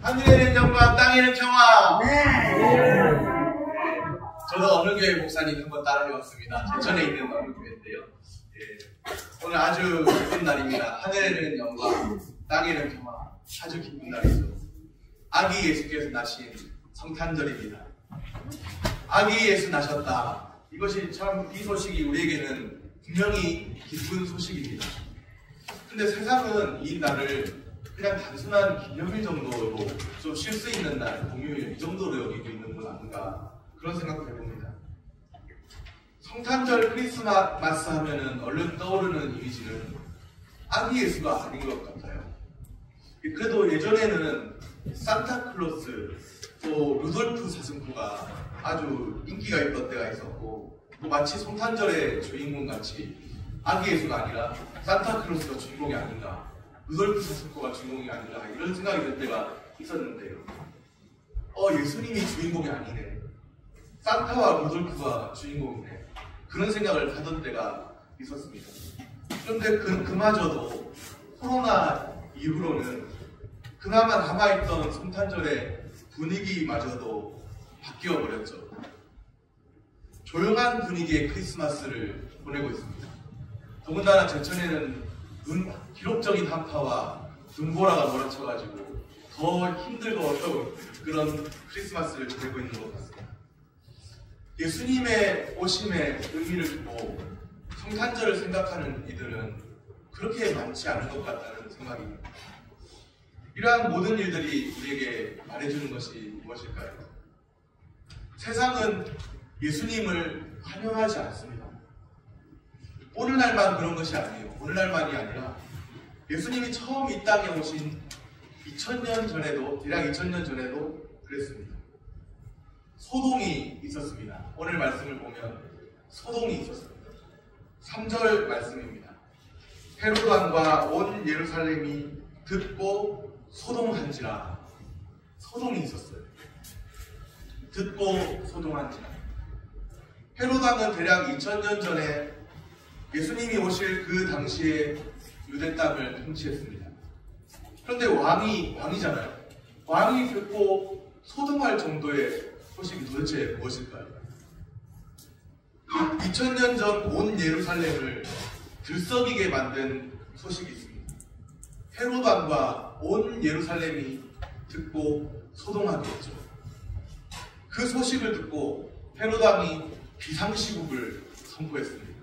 하늘에는 영광, 땅에는 평화. 네. 저도 어느 교회 목사님 한번 따라해봤습니다. 제천에 있는 어느 교회인데요. 오늘 아주 기쁜 날입니다. 하늘에는 영광, 땅에는 평화. 아주 기쁜 날이죠. 아기 예수께서 나신 성탄절입니다. 아기 예수 나셨다. 이것이 참, 이 소식이 우리에게는 분명히 기쁜 소식입니다. 근데 세상은 이 날을 그냥 단순한 기념일 정도로 좀 쉴 수 있는 날, 공휴일 이 정도로 여기고 있는 건 아닌가, 그런 생각을 해봅니다. 성탄절, 크리스마스 하면은 얼른 떠오르는 이미지는 아기 예수가 아닌 것 같아요. 그래도 예전에는 산타클로스, 또 루돌프 사슴코가 아주 인기가 있던 때가 있었고, 또 마치 성탄절의 주인공 같이 아기 예수가 아니라 산타클로스가 주인공이 아닌가, 루돌프 사슴코가 주인공이 아닌가, 이런 생각이 들 때가 있었는데요. 예수님이 주인공이 아니네, 산타와 루돌프가 주인공이네, 그런 생각을 하던 때가 있었습니다. 그런데 그마저도 코로나 이후로는 그나마 남아있던 성탄절의 분위기마저도 바뀌어 버렸죠. 조용한 분위기의 크리스마스를 보내고 있습니다. 더군다나 제천에는 기록적인 한파와 눈보라가 몰아쳐가지고 더 힘들고 어려운 그런 크리스마스를 보내고 있는 것 같습니다. 예수님의 오심에 의미를 두고 성탄절을 생각하는 이들은 그렇게 많지 않은 것 같다는 생각입니다. 이러한 모든 일들이 우리에게 말해주는 것이 무엇일까요? 세상은 예수님을 환영하지 않습니다. 오늘날만 그런 것이 아니에요. 오늘날만이 아니라 예수님이 처음 이 땅에 오신 2000년 전에도, 대략 2000년 전에도 그랬습니다. 소동이 있었습니다. 오늘 말씀을 보면 소동이 있었습니다. 3절 말씀입니다. 헤롯 왕과 온 예루살렘이 듣고 소동한지라. 소동이 있었어요. 듣고 소동한지라. 헤롯 왕은 대략 2000년 전에 예수님이 오실 그 당시에 유대 땅을 통치했습니다. 그런데 왕이잖아요. 왕이 듣고 소동할 정도의 소식이 도대체 무엇일까요? 2000년 전 온 예루살렘을 들썩이게 만든 소식이 있습니다. 헤롯 왕과 온 예루살렘이 듣고 소동하게 했죠. 그 소식을 듣고 헤롯 왕이 비상시국을 선포했습니다.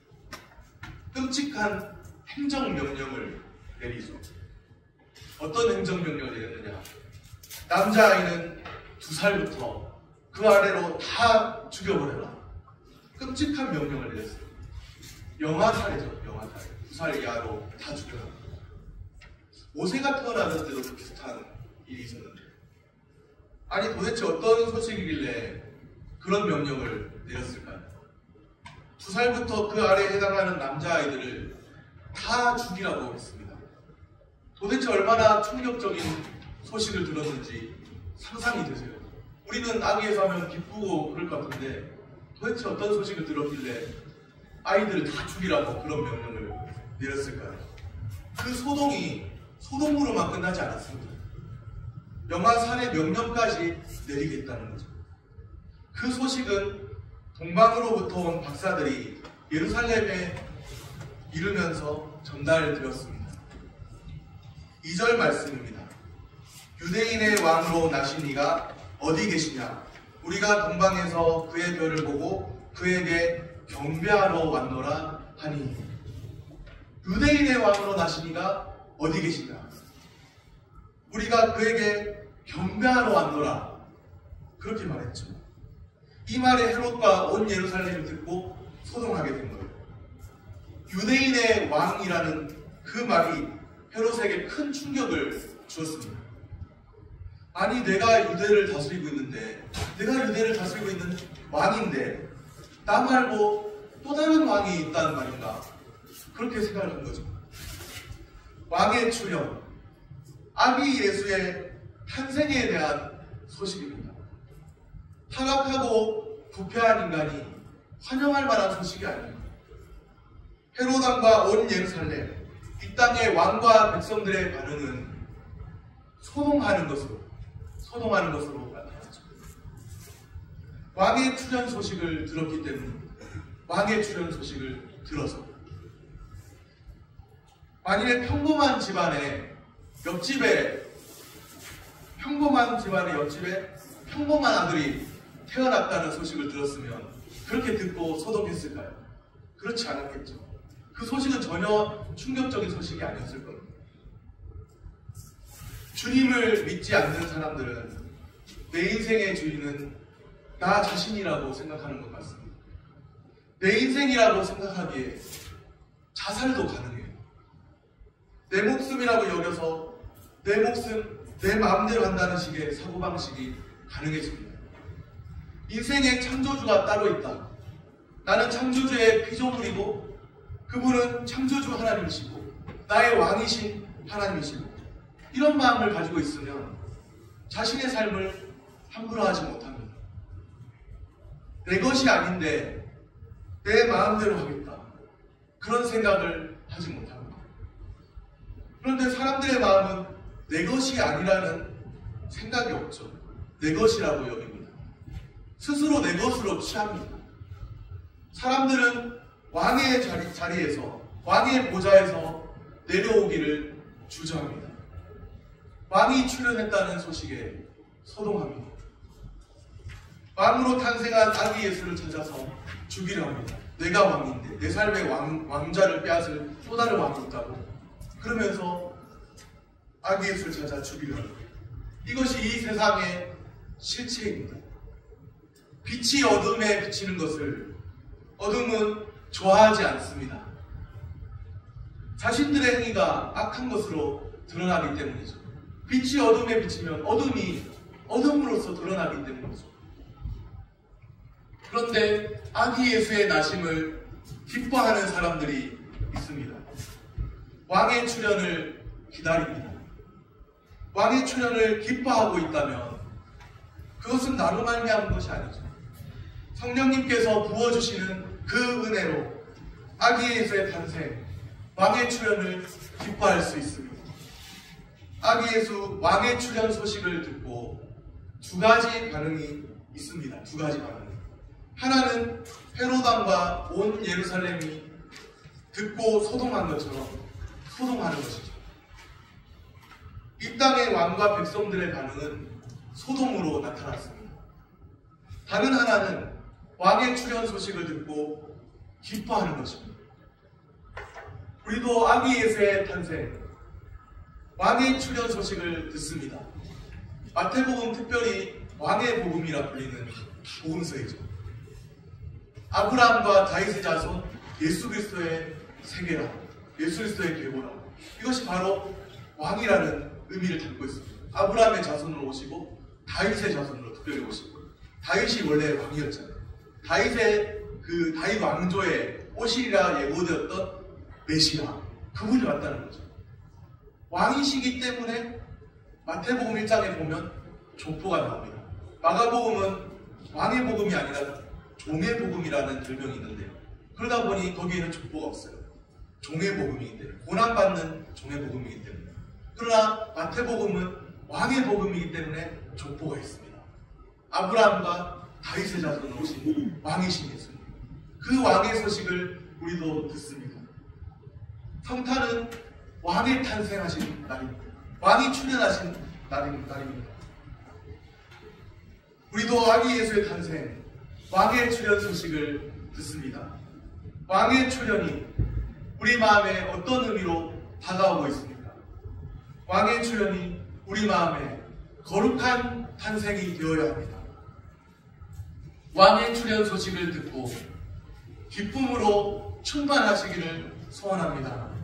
끔찍한 행정명령을 내리죠. 어떤 행정명령을 내렸느냐? 남자아이는 2살부터 그 아래로 다 죽여버려라. 끔찍한 명령을 내렸어요. 영아살이죠. 영아살. 2살 이하로 다 죽여라. 모세가 태어나던 때도 비슷한 일이 있었는데, 아니 도대체 어떤 소식이길래 그런 명령을 내렸을까요? 2살부터 그 아래에 해당하는 남자아이들을 다 죽이라고 했습니다. 도대체 얼마나 충격적인 소식을 들었는지 상상이 되세요. 우리는 아기에서 하면 기쁘고 그럴 것 같은데 도대체 어떤 소식을 들었길래 아이들을 다 죽이라고 그런 명령을 내렸을까요? 그 소동이 소동으로만 끝나지 않았습니다. 영아살해 명령까지 내리겠다는 거죠. 그 소식은 동방으로부터 온 박사들이 예루살렘에 이르면서 전달되었습니다. 2절 말씀입니다. 유대인의 왕으로 나신 이가 어디 계시냐? 우리가 동방에서 그의 별을 보고 그에게 경배하러 왔노라 하니. 유대인의 왕으로 나신 이가 어디 계시냐? 우리가 그에게 경배하러 왔노라. 그렇게 말했죠. 이 말에 헤롯과 온 예루살렘이 듣고 소동하게 된 거예요. 유대인의 왕이라는 그 말이 헤롯에게 큰 충격을 주었습니다. 아니 내가 유대를 다스리고 있는데, 내가 유대를 다스리고 있는 왕인데 나 말고 또 다른 왕이 있다는 말인가, 그렇게 생각을 한 거죠. 왕의 출현, 아기 예수의 탄생에 대한 소식입니다. 타락하고 부패한 인간이 환영할 만한 소식이 아닙니다. 헤롯 왕과 온 예루살렘, 이 땅의 왕과 백성들의 반응은 소동하는 것으로, 소동하는 것으로 나타났죠. 왕의 출현 소식을 들었기 때문에 왕의 출현 소식을 들어서 만일에 평범한 집안의 옆집에 평범한 아들이 태어났다는 소식을 들었으면 그렇게 듣고 소동했을까요? 그렇지 않았겠죠. 그 소식은 전혀 충격적인 소식이 아니었을 겁니다. 주님을 믿지 않는 사람들은 내 인생의 주인은 나 자신이라고 생각하는 것 같습니다. 내 인생이라고 생각하기에 자살도 가능해요. 내 목숨이라고 여겨서 내 목숨, 내 마음대로 한다는 식의 사고방식이 가능해집니다. 인생의 창조주가 따로 있다. 나는 창조주의 피조물이고 그분은 창조주 하나님이시고 나의 왕이신 하나님이시고 이런 마음을 가지고 있으면 자신의 삶을 함부로 하지 못합니다. 내 것이 아닌데 내 마음대로 하겠다. 그런 생각을 하지 못합니다. 그런데 사람들의 마음은 내 것이 아니라는 생각이 없죠. 내 것이라고 여깁니다. 스스로 내 것으로 취합니다. 사람들은 왕의 자리에서 왕의 보좌에서 내려오기를 주저합니다. 왕이 출현했다는 소식에 소동합니다. 왕으로 탄생한 아기 예수를 찾아서 죽이려 합니다. 내가 왕인데 내 삶의 왕자를 빼앗을 또 다른 왕이 있다고 그러면서 아기 예수를 찾아 죽이려 합니다. 이것이 이 세상의 실체입니다. 빛이 어둠에 비치는 것을 어둠은 좋아하지 않습니다. 자신들의 행위가 악한 것으로 드러나기 때문이죠. 빛이 어둠에 비치면 어둠이 어둠으로서 드러나기 때문이죠. 그런데 아기 예수의 나심을 기뻐하는 사람들이 있습니다. 왕의 출현을 기다립니다. 왕의 출현을 기뻐하고 있다면 그것은 나로 말미암은 것이 아니죠. 성령님께서 부어주시는 그 은혜로 아기 예수의 탄생, 왕의 출현을 기뻐할 수 있습니다. 아기 예수 왕의 출현 소식을 듣고 두 가지 반응이 있습니다. 두 가지 반응. 하나는 헤롯 왕과 온 예루살렘이 듣고 소동한 것처럼 소동하는 것이죠. 이 땅의 왕과 백성들의 반응은 소동으로 나타났습니다. 다른 하나는 왕의 출현 소식을 듣고 기뻐하는 것입니다. 우리도 아기 예수의 탄생, 왕의 출현 소식을 듣습니다. 마태복음 특별히 왕의 복음이라 불리는 복음서이죠. 아브라함과 다윗의 자손, 예수 그리스도의 세계라, 예수 그리스도의 계보라. 이것이 바로 왕이라는 의미를 담고 있습니다. 아브라함의 자손으로 오시고 다윗의 자손으로 특별히 오시고 다윗이 원래 왕이었잖아요. 다윗 왕조의 오시리라 예고되었던 메시아, 그분이 왔다는 거죠. 왕이시기 때문에 마태복음 1장에 보면 족보가 나옵니다. 마가복음은 왕의 복음이 아니라 종의 복음이라는 별명이 있는데요. 그러다 보니 거기에는 족보가 없어요. 종의 복음이기 때문에, 고난받는 종의 복음이기 때문에. 그러나 마태복음은 왕의 복음이기 때문에 족보가 있습니다. 아브라함과 다윗의 자손으로 오신 왕이신 예수님, 그 왕의 소식을 우리도 듣습니다. 성탄은 왕이 탄생하신 날입니다. 왕이 출현하신 날입니다. 우리도 아기 예수의 탄생, 왕의 출현 소식을 듣습니다. 왕의 출현이 우리 마음에 어떤 의미로 다가오고 있습니까? 왕의 출현이 우리 마음에 거룩한 탄생이 되어야 합니다. 왕의 출현 소식을 듣고 기쁨으로 충만하시기를 소원합니다.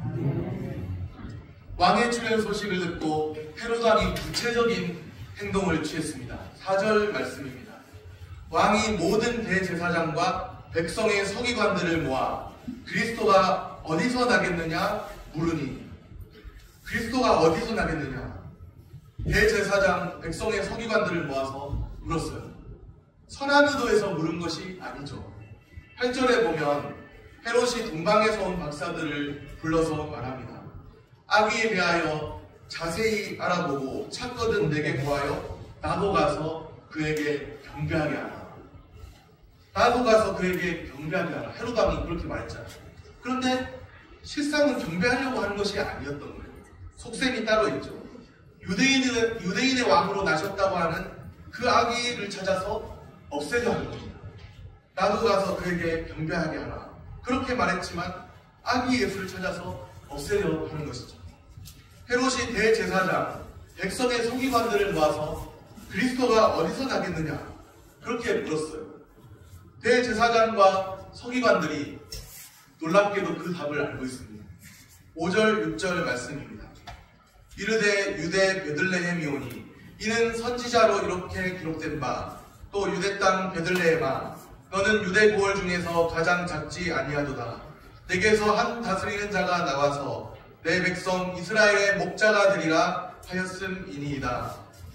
왕의 출현 소식을 듣고 헤롯 왕이 구체적인 행동을 취했습니다. 4절 말씀입니다. 왕이 모든 대제사장과 백성의 서기관들을 모아 그리스도가 어디서 나겠느냐 물으니, 그리스도가 어디서 나겠느냐, 대제사장 백성의 서기관들을 모아서 물었어요. 선한 의도에서 물은 것이 아니죠. 8절에 보면 헤롯이 동방에서 온 박사들을 불러서 말합니다. 아기에 대하여 자세히 알아보고 찾거든 내게 구하여 나도 가서 그에게 경배하게 하라. 나도 가서 그에게 경배하게 하라. 헤롯 왕이 그렇게 말했잖아요. 그런데 실상은 경배하려고 하는 것이 아니었던 거예요. 속셈이 따로 있죠. 유대인의 왕으로 나셨다고 하는 그 아기를 찾아서 없애려 하는 겁니다. 나도 가서 그에게 경배하게 하라. 그렇게 말했지만 아기 예수를 찾아서 없애려 하는 것이죠. 헤롯이 대제사장, 백성의 서기관들을 모아서 그리스도가 어디서 나겠느냐 그렇게 물었어요. 대제사장과 서기관들이 놀랍게도 그 답을 알고 있습니다. 5절 6절 말씀입니다. 이르되 유대 베들레헴이오니 이는 선지자로 이렇게 기록된 바 또 유대 땅 베들레헴아 너는 유대 고을 중에서 가장 작지 아니하도다. 내게서 한 다스리는 자가 나와서 내 백성 이스라엘의 목자가 되리라 하였음이니이다.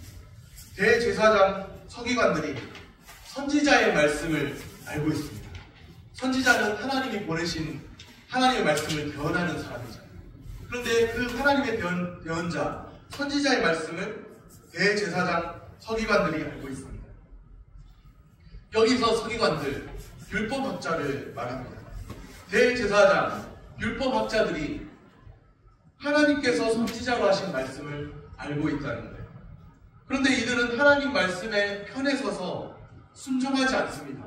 대제사장 서기관들이 선지자의 말씀을 알고 있습니다. 선지자는 하나님이 보내신 하나님의 말씀을 대언하는 사람이잖아요. 그런데 그 하나님의 대언자 선지자의 말씀을 대제사장 서기관들이 알고 있습니다. 여기서 서기관들 율법학자를 말합니다. 대제사장 율법학자들이 하나님께서 선지자로 하신 말씀을 알고 있다는 거예요. 그런데 이들은 하나님 말씀의 편에 서서 순종하지 않습니다.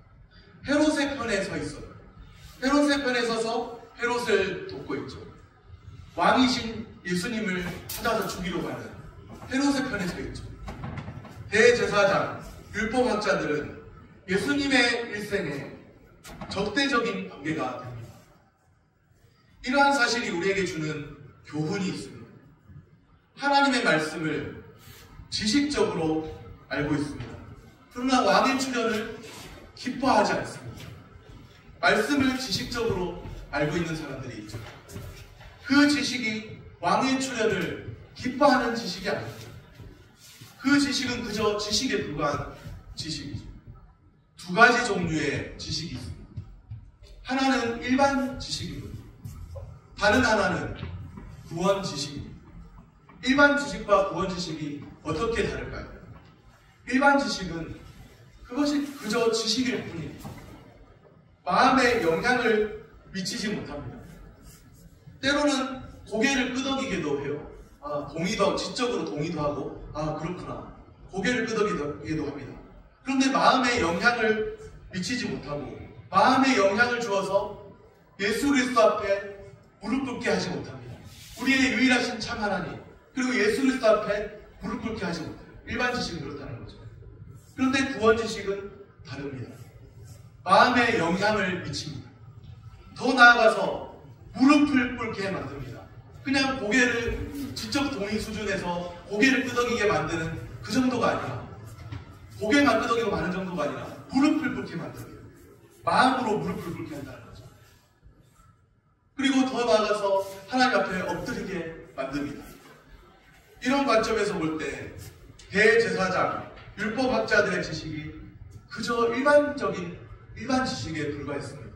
헤롯의 편에 서 있어요. 헤롯의 편에 서서 헤롯을 돕고 있죠. 왕이신 예수님을 찾아서 죽이려고 하는 헤롯의 편에 서 있죠. 대제사장 율법학자들은 예수님의 일생에 적대적인 관계가 됩니다. 이러한 사실이 우리에게 주는 교훈이 있습니다. 하나님의 말씀을 지식적으로 알고 있습니다. 그러나 왕의 출현을 기뻐하지 않습니다. 말씀을 지식적으로 알고 있는 사람들이 있죠. 그 지식이 왕의 출현을 기뻐하는 지식이 아닙니다. 그 지식은 그저 지식에 불과한 지식이죠. 두 가지 종류의 지식이 있습니다. 하나는 일반 지식입니다. 다른 하나는 구원 지식입니다. 일반 지식과 구원 지식이 어떻게 다를까요? 일반 지식은 그것이 그저 지식일 뿐입니다. 마음에 영향을 미치지 못합니다. 때로는 고개를 끄덕이기도 해요. 지적으로 동의도 하고, 그렇구나. 고개를 끄덕이기도 합니다. 그런데 마음에 영향을 미치지 못하고, 마음에 영향을 주어서 예수 그리스도 앞에 무릎 꿇게 하지 못합니다. 우리의 유일하신 참 하나님, 그리고 예수 그리스도 앞에 무릎 꿇게 하지 못해요. 일반 지식은 그렇다는 거죠. 그런데 구원 지식은 다릅니다. 마음에 영향을 미칩니다. 더 나아가서 무릎을 꿇게 만듭니다. 그냥 고개를 지적 동의 수준에서 고개를 끄덕이게 만드는 그 정도가 아니라, 고개만 끄덕이고 마는 정도가 아니라 무릎을 꿇게 만듭니다. 마음으로 무릎을 꿇게 한다는 거죠. 그리고 더 나아가서 하나님 앞에 엎드리게 만듭니다. 이런 관점에서 볼 때 대제사장, 율법학자들의 지식이 그저 일반 지식에 불과했습니다.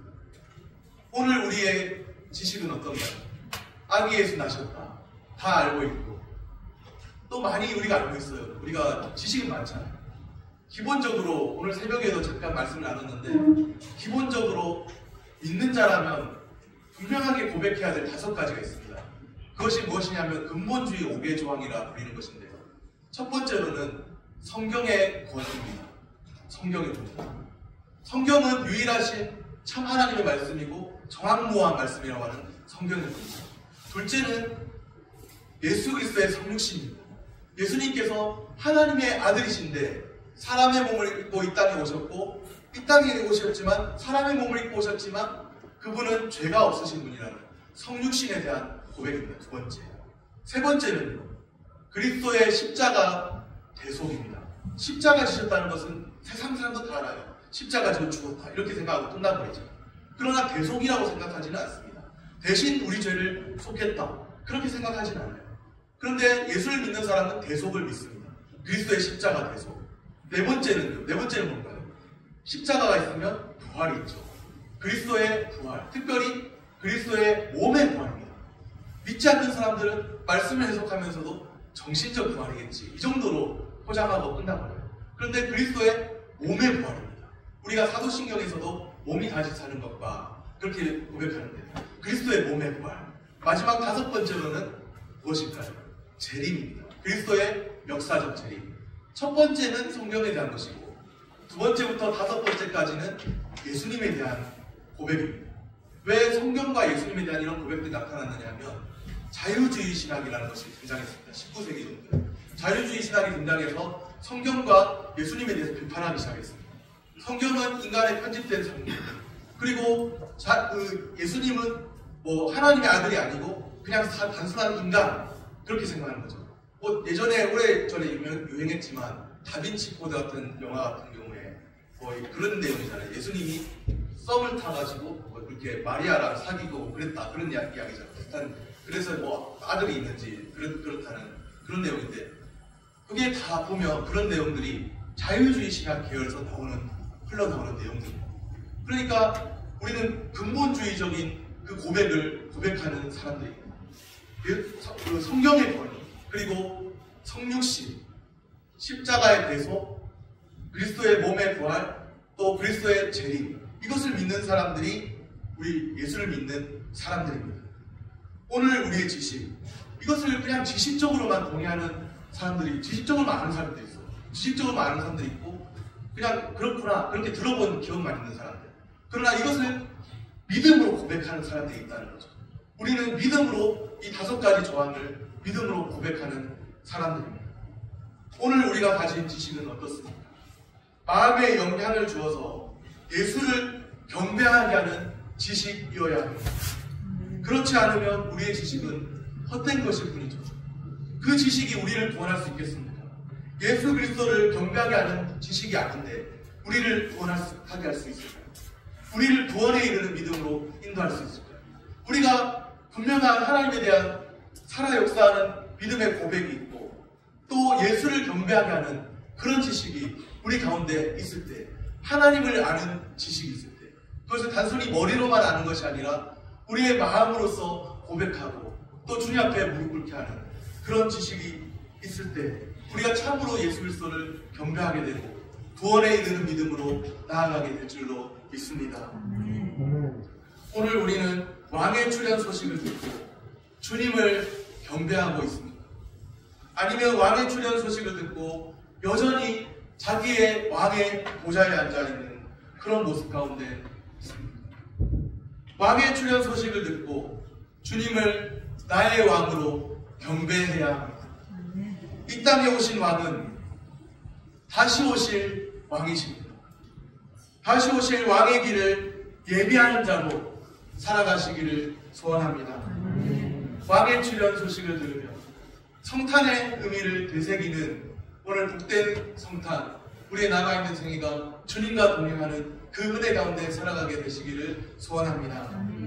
오늘 우리의 지식은 어떤가요? 아기 예수 나셨다. 다 알고 있고, 또 많이 우리가 알고 있어요. 우리가 지식은 많잖아요. 기본적으로 오늘 새벽에도 잠깐 말씀을 나눴는데, 기본적으로 믿는 자라면 분명하게 고백해야 될 5가지가 있습니다. 그것이 무엇이냐면 근본주의 5개 조항이라 불리는 것인데요. 첫 번째로는 성경의 권위입니다. 성경의 권위. 성경은 유일하신 참 하나님의 말씀이고 정확무한 말씀이라고 하는 성경의 권위입니다. 둘째는 예수 그리스도의 성육신입니다. 예수님께서 하나님의 아들이신데 사람의 몸을 입고 이 땅에 오셨고, 이 땅에 오셨지만 사람의 몸을 입고 오셨지만 그분은 죄가 없으신 분이라는 성육신에 대한 고백입니다. 두 번째. 세 번째는요, 그리스도의 십자가 대속입니다. 십자가 지셨다는 것은 세상 사람도 다 알아요. 십자가 지고 죽었다 이렇게 생각하고 끝나버리죠. 그러나 대속이라고 생각하지는 않습니다. 대신 우리 죄를 속했다 그렇게 생각하지는 않아요. 그런데 예수를 믿는 사람은 대속을 믿습니다. 그리스도의 십자가 대속. 네 번째는 뭔가요? 십자가가 있으면 부활이 있죠. 그리스도의 부활, 특별히 그리스도의 몸의 부활입니다. 믿지 않는 사람들은 말씀을 해석하면서도 정신적 부활이겠지. 이 정도로 포장하고 끝나버려요. 그런데 그리스도의 몸의 부활입니다. 우리가 사도신경에서도 몸이 다시 사는 것과 그렇게 고백하는데 그리스도의 몸의 부활. 마지막 5번째로는 무엇일까요? 재림입니다. 그리스도의 역사적 재림. 첫 번째는 성경에 대한 것이고 두 번째부터 5번째까지는 예수님에 대한 고백입니다. 왜 성경과 예수님에 대한 이런 고백들이 나타났느냐 하면 자유주의 신학이라는 것이 등장했습니다. 19세기 정도에. 자유주의 신학이 등장해서 성경과 예수님에 대해서 비판하기 시작했습니다. 성경은 인간의 편집된 성경. 그리고 예수님은 뭐 하나님의 아들이 아니고 그냥 단순한 인간. 그렇게 생각하는 거죠. 뭐 예전에 오래전에 유행했지만 다빈치 코드 같은 영화 같은 경우에 거의 그런 내용이잖아요. 예수님이 썸을 타가지고 뭐 이렇게 마리아랑 사귀고 그랬다. 그런 이야기잖아요. 비슷한. 그래서 뭐 아들이 있는지 그렇다는 그런 내용인데 그게 다 보면 그런 내용들이 자유주의 신학 계열에서 흘러나오는 내용들입니다. 그러니까 우리는 근본주의적인 그 고백을 고백하는 사람들입니다. 그 성경의 권위, 그리고 성육신, 십자가의 배속, 그리스도의 몸의 부활, 또 그리스도의 재림, 이것을 믿는 사람들이 우리 예수를 믿는 사람들입니다. 오늘 우리의 지식, 이것을 그냥 지식적으로만 동의하는 사람들이, 지식적으로만 아는 사람들이 있어. 지식적으로만 아는 사람들이 있고 그냥 그렇구나, 그렇게 들어본 기억만 있는 사람들. 그러나 이것을 믿음으로 고백하는 사람들이 있다는 거죠. 우리는 믿음으로 이 5가지 조항을 믿음으로 고백하는 사람들입니다. 오늘 우리가 가진 지식은 어떻습니까? 마음에 영향을 주어서 예수를 경배하게 하는 지식이어야 합니다. 그렇지 않으면 우리의 지식은 헛된 것일 뿐이죠. 그 지식이 우리를 구원할 수 있겠습니까? 예수 그리스도를 경배하게 하는 지식이 아닌데 우리를 구원하게 할 수 있을까요? 우리를 구원에 이르는 믿음으로 인도할 수 있을까요? 우리가 분명한 하나님에 대한 살아 역사하는 믿음의 고백이 있고 또 예수를 경배하게 하는 그런 지식이 우리 가운데 있을 때, 하나님을 아는 지식이 있을 때, 그것을 단순히 머리로만 아는 것이 아니라 우리의 마음으로서 고백하고 또 주님 앞에 무릎 꿇게 하는 그런 지식이 있을 때 우리가 참으로 예수 그리스도를 경배하게 되고 구원에 이르는 믿음으로 나아가게 될 줄로 믿습니다. 오늘 우리는 왕의 출현 소식을 듣고 주님을 경배하고 있습니다. 아니면 왕의 출현 소식을 듣고 여전히 자기의 왕의 보좌에 앉아있는 그런 모습 가운데 있습니다. 왕의 출현 소식을 듣고 주님을 나의 왕으로 경배해야 합니다. 이 땅에 오신 왕은 다시 오실 왕이십니다. 다시 오실 왕의 길을 예비하는 자로 살아가시기를 소원합니다. 왕의 출현 소식을 들으며 성탄의 의미를 되새기는 오늘 복된 성탄, 우리의 남아있는 생애가 주님과 동행하는 그 은혜 가운데 살아가게 되시기를 소원합니다.